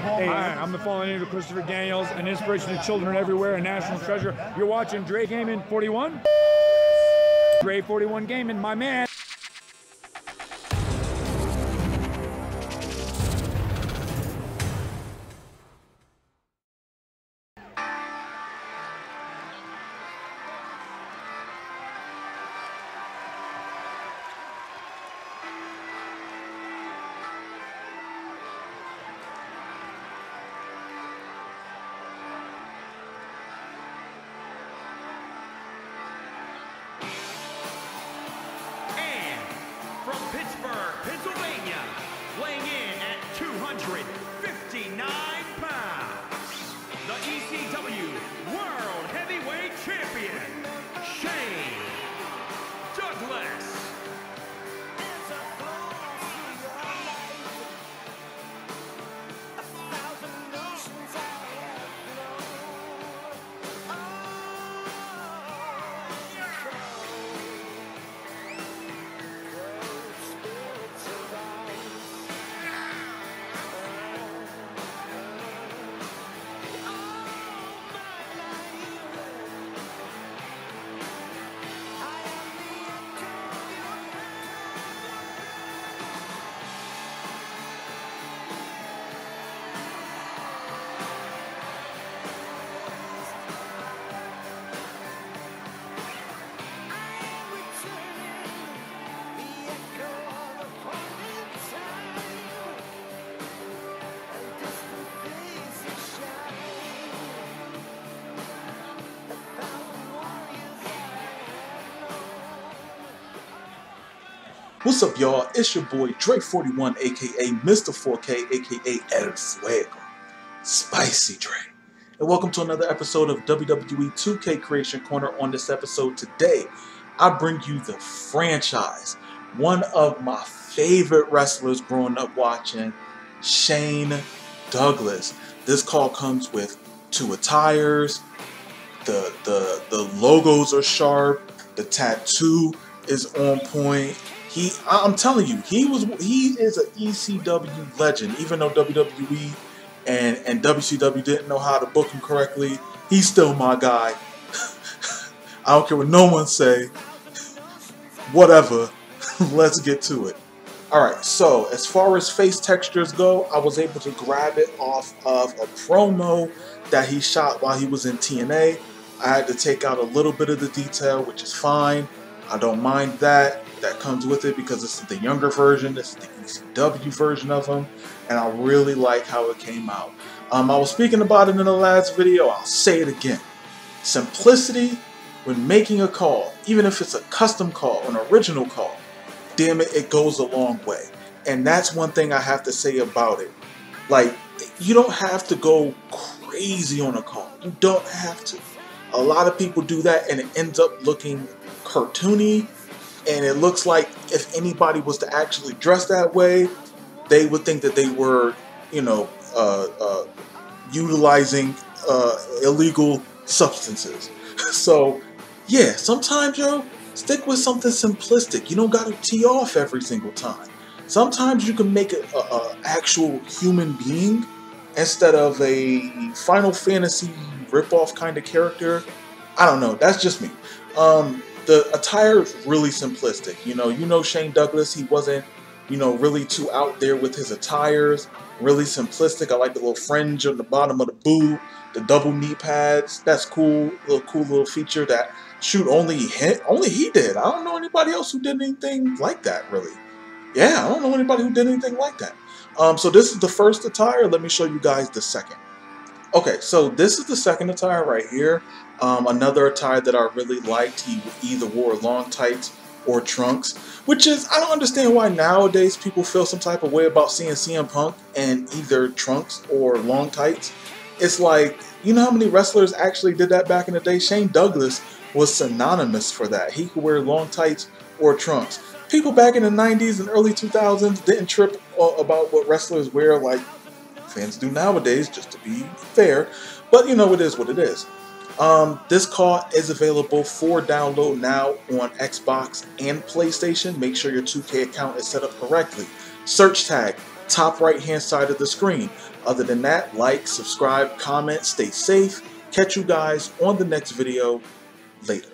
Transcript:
Hi, I'm the fallen angel Christopher Daniels, an inspiration to children everywhere, a national treasure. You're watching Dre Gaming 41. Dre 41 Gaming, my man. From Pittsburgh, Pennsylvania, weighing in at 259 pounds, the ECW World Heavyweight Champion, Shane Douglas. What's up, y'all? It's your boy Dre41, aka Mr. 4K, aka El Fuego, Spicy Dre. And welcome to another episode of WWE 2K Creation Corner. On this episode today, I bring you the franchise, one of my favorite wrestlers growing up watching, Shane Douglas. This call comes with 2 attires, the logos are sharp, the tattoo is on point. I'm telling you, he is an ECW legend. Even though WWE and WCW didn't know how to book him correctly, he's still my guy. I don't care what no one say. Whatever. Let's get to it. Alright, so as far as face textures go, I was able to grab it off of a promo that he shot while he was in TNA. I had to take out a little bit of the detail, which is fine. I don't mind that. That comes with it because this is the younger version. This is the ECW version of him, and I really like how it came out. I was speaking about it in the last video. I'll say it again. Simplicity when making a call, even if it's a custom call, an original call, damn it, it goes a long way. And that's one thing I have to say about it. Like, you don't have to go crazy on a call. You don't have to. A lot of people do that, and it ends up looking cartoony. And it looks like if anybody was to actually dress that way, they would think that they were, you know, utilizing illegal substances. So, yeah, sometimes, yo, stick with something simplistic. You don't got to tee off every single time. Sometimes you can make an actual human being instead of a Final Fantasy ripoff kind of character. I don't know. That's just me. The attire is really simplistic. You know Shane Douglas, he wasn't, really too out there with his attires. Really simplistic. I like the little fringe on the bottom of the boot, the double knee pads. That's cool. Cool little feature that, shoot, only he did. I don't know anybody else who did anything like that, really. Yeah, I don't know anybody who did anything like that. So this is the first attire. Let me show you guys the second. Okay, so this is the second attire right here. Another attire that I really liked, he either wore long tights or trunks, which is, I don't understand why nowadays people feel some type of way about seeing CM Punk in either trunks or long tights. It's like, you know how many wrestlers actually did that back in the day? Shane Douglas was synonymous for that. He could wear long tights or trunks. People back in the 90s and early 2000s didn't trip about what wrestlers wear like fans do nowadays, just to be fair, but it is what it is. This call is available for download now on Xbox and PlayStation. Make sure your 2K account is set up correctly. Search tag top right hand side of the screen. Other than that, like, subscribe, comment, stay safe. Catch you guys on the next video. Later.